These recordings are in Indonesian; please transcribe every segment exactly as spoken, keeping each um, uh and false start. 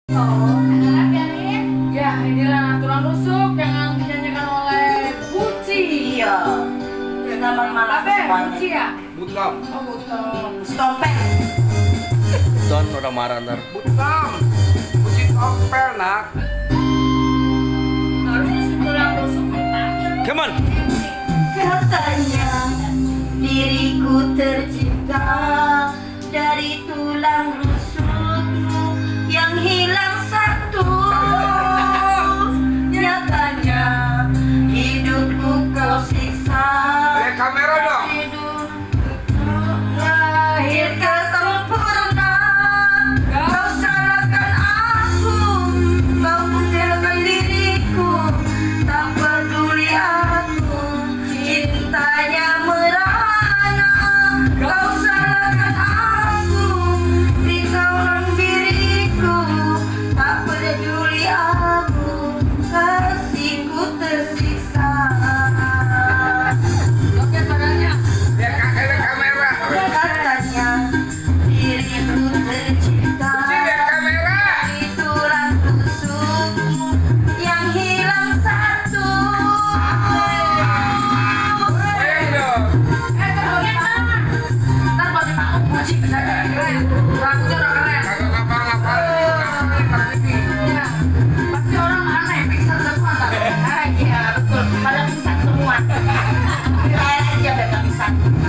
Oh, biarin. Ya, inilah tulang rusuk yang dinyanyikan oleh Buci. Iya. Selamat malam semuanya. Buci ya? Butom. Oh, Butom. Stompet. Don udah marah ntar. Butom. Buci tompel nak. Harus tulang rusuk kita. Come on. Katanya diriku tercipta dari tulang rusukmu yang hilang satu. Nyatanya hidupku kau siksa. Eh, kamera dong. Hidup lahir ke sempurna. Kau salahkan aku, kau tinggalkan diriku. Tak peduli aku, cintanya merana. Kau salahkan aku, tinggalkan diriku. Tak peduli aku, kasihku tersiksa. Oke, padanya. Ya, ada kamera. Katanya diriku tercipta Lihat kamera. dari tulang rusukmu yang hilang satu. Bayang dong. Eh, terus gimana? Ntar kalau dipakai Buci bisa keren. Rambutnya udah keren. Kagak ngapa-ngapain. Ngapa-ngapain ini. Ya, pasti orang aneh, pingsan semua ntar. Ah iya betul, pada pingsan semua. Kirain aja mereka pingsan.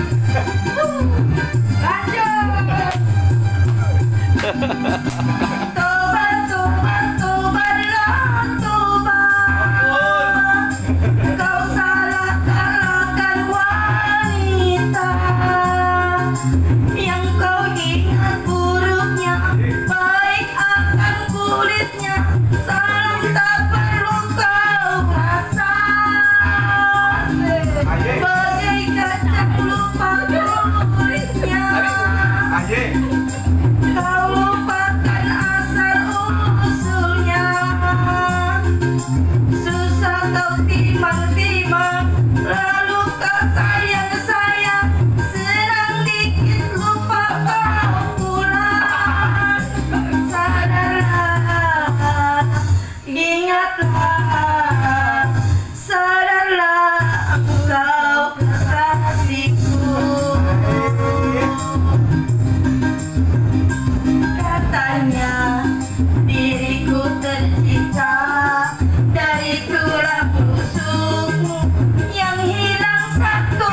Lanjut. Tobat, tobat, tobatlah, tobat. Kau salah-salahkan wanita yang kau ingat buruknya, baik akan kulitnya. Salam tak perlu kau rasa. Bagai kacang lupa kulitnya. Aje. Kau lupakan asal usulnya. Susah kau timang-timang, lalu kau sayang-sayang. Senang dikit lupa kau pulang. Sadarlah, ingatlah. Sadarlah engkau kekasihku. Katanya diriku tercipta dari tulang rusukmu yang hilang satu.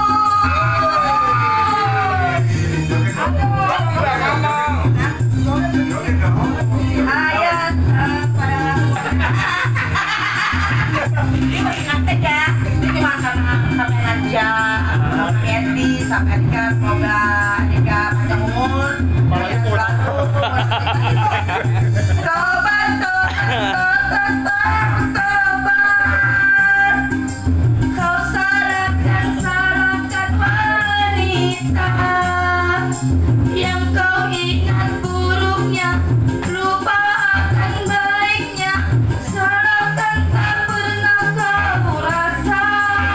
Ngomong dah, ngomong. Ayat apa? Ini masih ngantek ya? Ini makan sampai aja. Candy sampai Adika, semoga Adika panjang umur. Tobat, tobat, tobat, tobat. Kau salahkan, salahkan wanita yang kau ingat buruknya, lupa akan baiknya. Salahkan tak pernah kau rasa.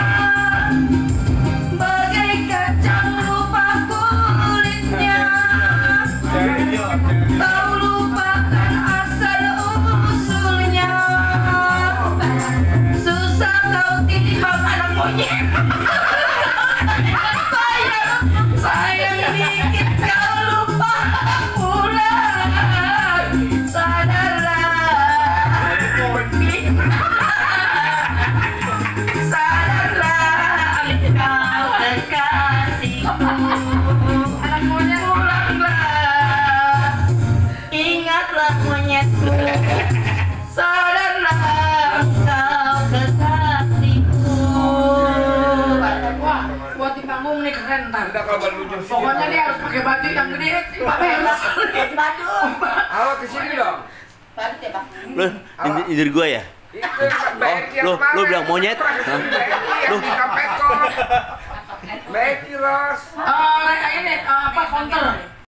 Bagai kacang lupa kulitnya. Kau lupakan asal usulnya. Susah kau timbang anak monyet. Sayang, sayang dikit kau lupa pulang. Sadarlah, sadarlah kau kekasihku. Anak monyet. Pulanglah, ingatlah monyetku. Sadarlah engkau kekasihku. Wah, buat di panggung nih keren ntar. Udah kalau baru lucu. Pokoknya dia harus pakai baju yang gede. Pak Bella. Badu. Halo, kesini dong. Badu ya Pak. Lu indir, indir gua ya? Itu Betty yang lu- kemarin. lu bilang monyet? Betty Hah? yang Lu- di Kapekon. Betty Ros. Oh, ini eh, apa counter?